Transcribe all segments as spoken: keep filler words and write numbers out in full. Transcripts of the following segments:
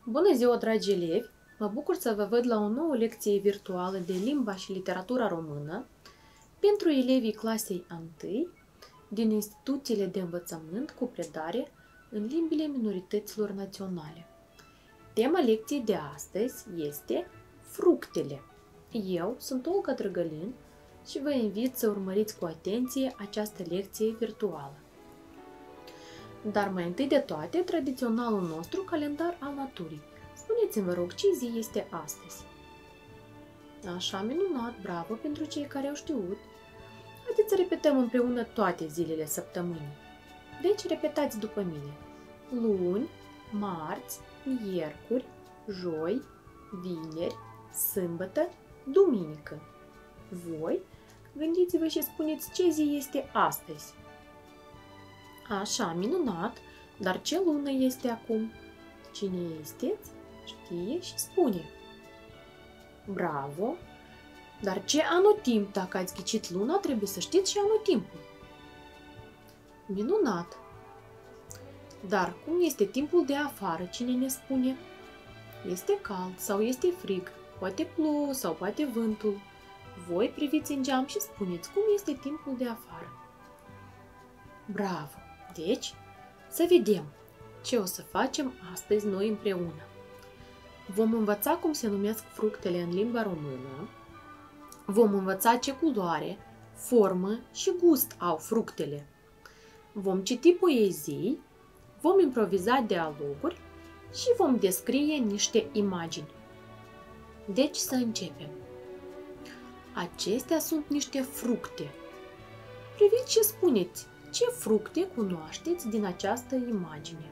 Bună ziua, dragi elevi! Mă bucur să vă văd la o nouă lecție virtuală de limba și literatura română pentru elevii clasei întâi din instituțiile de învățământ cu predare în limbile minorităților naționale. Tema lecției de astăzi este fructele. Eu sunt Olga Drăgălin și vă invit să urmăriți cu atenție această lecție virtuală. Dar mai întâi de toate, tradiționalul nostru calendar al naturii. Spuneți-mi, vă rog, ce zi este astăzi? Așa, minunat, bravo pentru cei care au știut. Haideți să repetăm împreună toate zilele săptămânii. Deci, repetați după mine. Luni, marți, miercuri, joi, vineri, sâmbătă, duminică. Voi gândiți-vă și spuneți ce zi este astăzi. Așa, minunat, dar ce lună este acum? Cine este? Știe și spune. Bravo! Dar ce anotimp? Dacă ați ghicit luna, trebuie să știți și anotimpul. Minunat! Dar cum este timpul de afară? Cine ne spune? Este cald sau este frig? Poate plouă sau poate vântul. Voi priviți în geam și spuneți cum este timpul de afară. Bravo! Deci, să vedem ce o să facem astăzi noi împreună. Vom învăța cum se numesc fructele în limba română, vom învăța ce culoare, formă și gust au fructele. Vom citi poezii, vom improviza dialoguri și vom descrie niște imagini. Deci să începem. Acestea sunt niște fructe. Priviți și spuneți ce fructe cunoașteți din această imagine.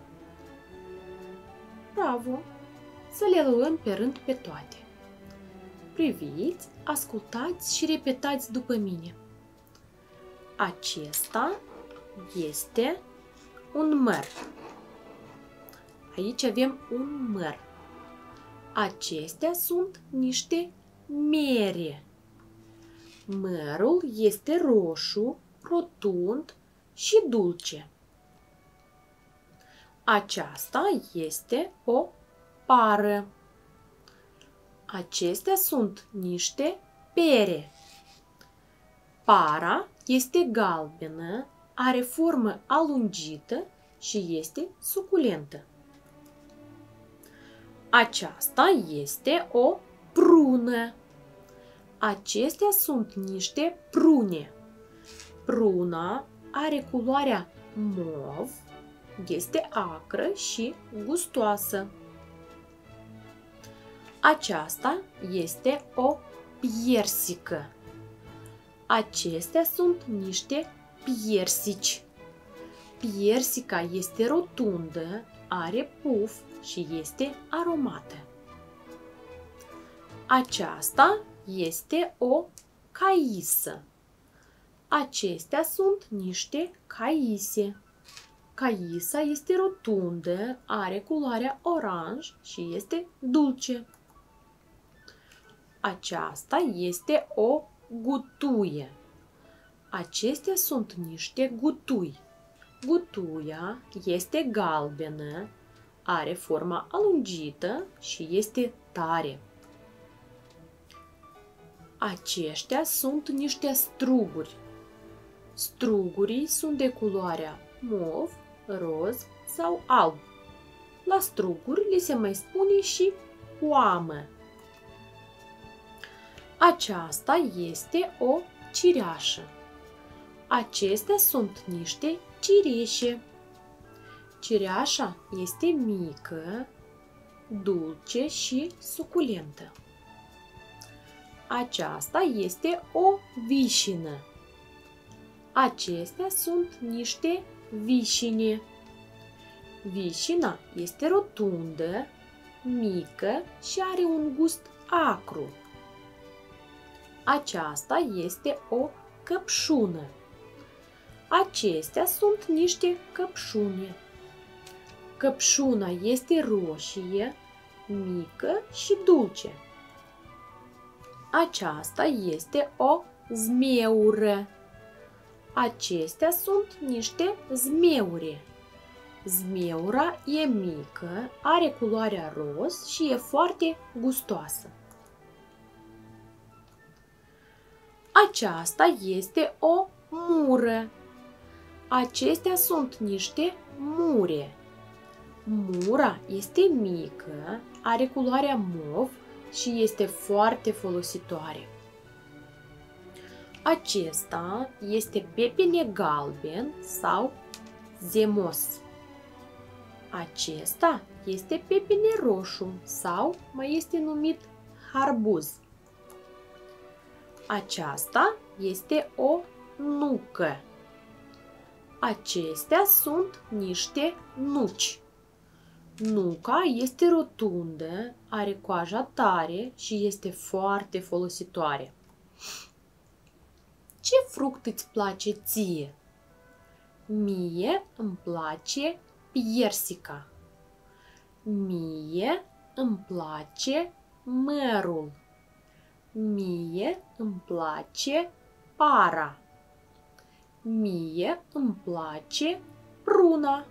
Bravo! Să le luăm pe rând pe toate. Priviți, ascultați și repetați după mine. Acesta este un măr. Aici avem un măr. Acestea sunt niște mere. Mărul este roșu, rotund și dulce. Aceasta este o pară. Acestea sunt niște pere. Para este galbenă, are formă alungită și este suculentă. Aceasta este o prună. Acestea sunt niște prune. Pruna are culoarea mov, este acră și gustoasă. Aceasta este o piersică. Acestea sunt niște piersici. Piersica este rotundă, are puf și este aromată. Aceasta este o caisă. Acestea sunt niște caise. Caisa este rotundă, are culoarea oranj și este dulce. Aceasta este o gutuie. Acestea sunt niște gutui. Gutuia este galbenă, are forma alungită și este tare. Aceștia sunt niște struguri. Strugurii sunt de culoarea mov, roz sau alb. La struguri li se mai spune și poamă. Aceasta este o cireașă. Acestea sunt niște cireșe. Cireașa este mică, dulce și suculentă. Aceasta este o vișină. Acestea sunt niște vișine. Vișina este rotundă, mică și are un gust acru. Aceasta este o căpșună. Acestea sunt niște căpșune. Căpșuna este roșie, mică și dulce. Aceasta este o zmeură. Acestea sunt niște zmeure. Zmeura e mică, are culoarea roz și e foarte gustoasă. Aceasta este o mură. Acestea sunt niște mure. Mura este mică, are culoarea mov și este foarte folositoare. Acesta este pepene galben sau zemos. Acesta este pepene roșu sau mai este numit harbuz. Aceasta este o nucă. Acestea sunt niște nuci. Nuca este rotundă, are coaja tare și este foarte folositoare. Ce fruct îți place ție? Mie îmi place piersica. Mie îmi place mărul. Mie îmi place para. Mie îmi place pruna.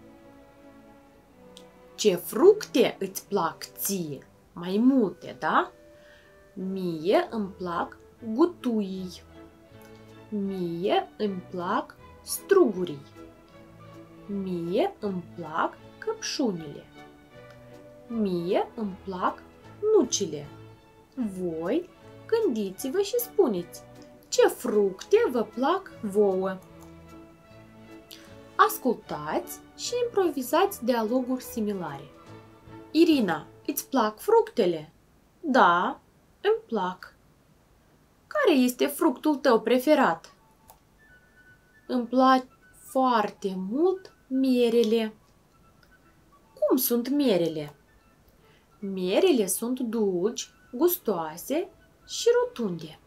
Ce fructe îți plac ție? Mai multe, da? Mie îmi plac gutuii. Mie îmi plac strugurii. Mie îmi plac căpșunile. Mie îmi plac nucile. Voi gândiți-vă și spuneți ce fructe vă plac vouă. Ascultați și improvizați dialoguri similare. Irina, îți plac fructele? Da, îmi plac. Care este fructul tău preferat? Îmi plac foarte mult mierele. Cum sunt mierele? Mierele sunt dulci, gustoase și rotunde.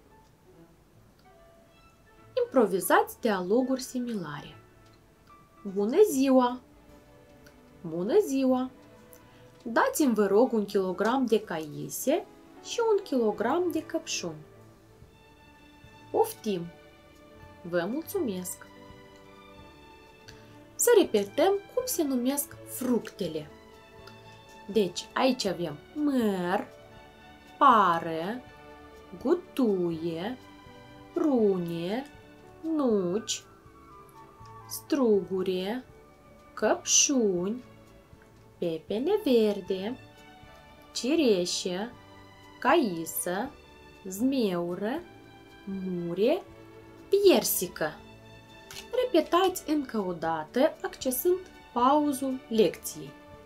Improvizați dialoguri similare. Bună ziua! Bună ziua! Dați-mi, vă rog, un kilogram de caise și un kilogram de căpșuni. Poftim! Vă mulțumesc! Să repetăm cum se numesc fructele. Deci, aici avem măr, pară, gutuie, prune, nuci, strugure, căpșuni, pepene verde, cireșe, caisă, zmeură, mure, piersică. Repetați încă o dată, accesând pauzul lecției.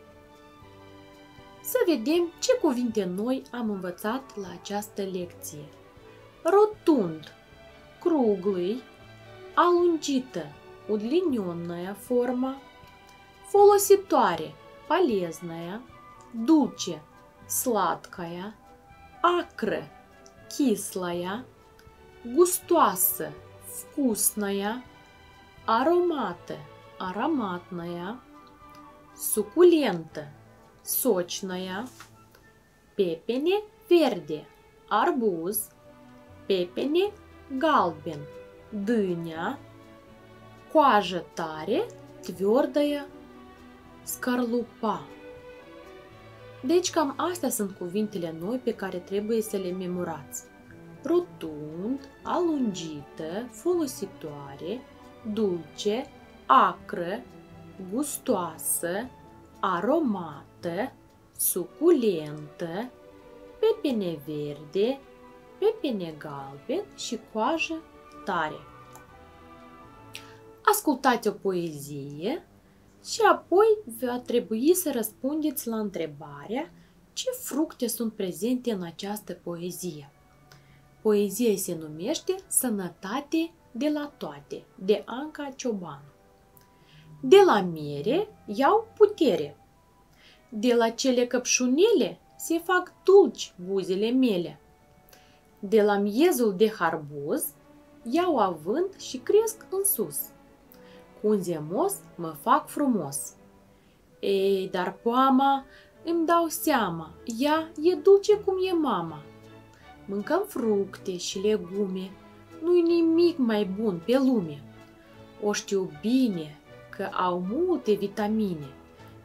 Să vedem ce cuvinte noi am învățat la această lecție. Rotund, круглый, alungită, удлиненная форма, folositoare, полезная, дуче, сладкая, acră, кислая, gustoasă, вкусная, ароматы, ароматная, suculentă, сочная, pepene verde, arbuz, pepene galben, dânia, coajă tare, tvrdoia, scarlupa. Deci cam astea sunt cuvintele noi pe care trebuie să le memorați. Rotund, alungită, folositoare, dulce, acră, gustoasă, aromată, suculentă, pepene verde, pepene galben și coajă tare. Ascultați o poezie și apoi va trebui să răspundeți la întrebarea ce fructe sunt prezente în această poezie. Poezia se numește Sănătate de la toate, de Anca Ciobanu. De la mere iau putere, de la cele căpșunele se fac dulci buzele mele, de la miezul de harbuz iau avânt și cresc în sus, cu un zemos mă fac frumos. Ei, dar poama, îmi dau seama, ea e dulce cum e mama. Mâncăm fructe și legume, nu-i nimic mai bun pe lume. O știu bine că au multe vitamine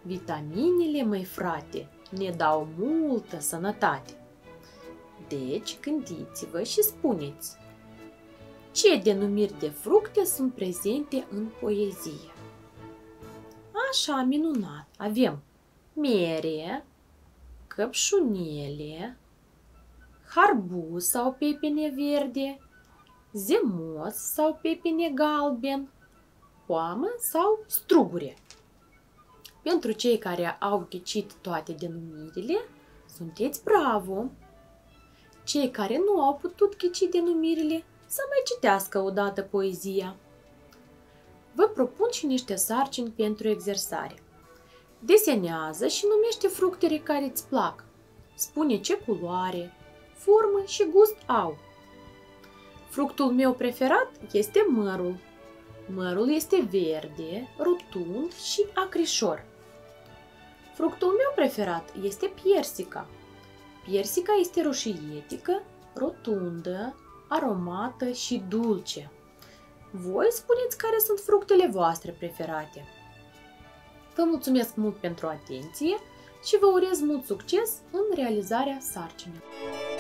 Vitaminele, măi frate, ne dau multă sănătate. Deci, gândiți-vă și spuneți, ce denumiri de fructe sunt prezente în poezie? Așa, minunat! Avem mere, căpșunele, harbuz sau pepene verde, zemos sau pepene galben, poamă sau strugure. Pentru cei care au ghicit toate denumirile, sunteți bravo! Cei care nu au putut ghici denumirile, să mai citească odată poezia. Vă propun și niște sarcini pentru exersare. Desenează și numește fructele care îți plac. Spune ce culoare, formă și gust au. Fructul meu preferat este mărul. Mărul este verde, rotund și acrișor. Fructul meu preferat este piersica. Piersica este roșietică, rotundă, aromată și dulce. Voi spuneți care sunt fructele voastre preferate. Vă mulțumesc mult pentru atenție și vă urez mult succes în realizarea sarcinii.